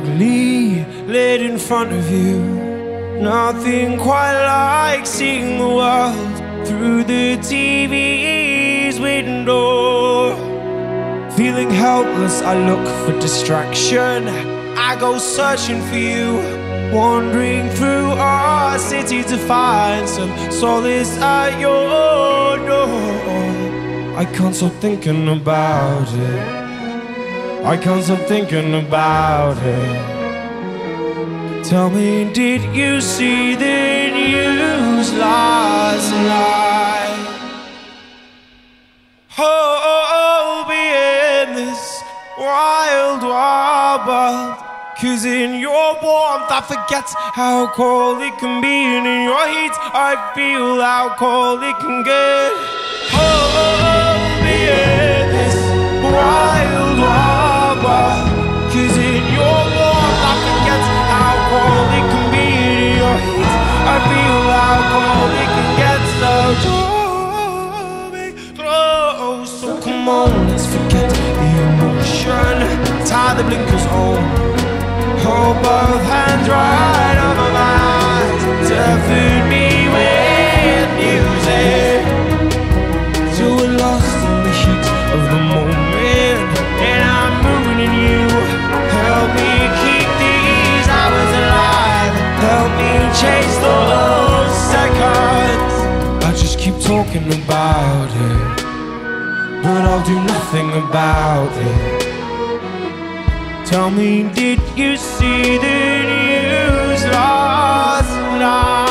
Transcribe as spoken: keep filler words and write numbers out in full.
proudly laid in front of you. Nothing quite like seeing the world through the T V's window. Feeling helpless, I look for distraction. I go searching for you, wandering through our city to find some solace at your door. I can't stop thinking about it. I can't stop thinking about it. Tell me, did you see the news last night? Oh, oh, oh, be in this wild, wild world. 'Cause in your warmth I forget how cold it can be, and in your heat I feel how cold it can get. Oh, oh, oh, be in this wild, wild world. 'Cause in your warmth I forget how cold it can be, and in your heat I feel how cold it can get. So draw me close. So come on, let's forget the emotion. Tie the blinkers on. Hold both hands right over my eyes to feed me with music, till we're lost in the heat of the moment, and I'm moving in you. Help me keep these hours alive. Help me chase those seconds. I just keep talking about it, but I'll do nothing about it. Tell me, did you see the news last night?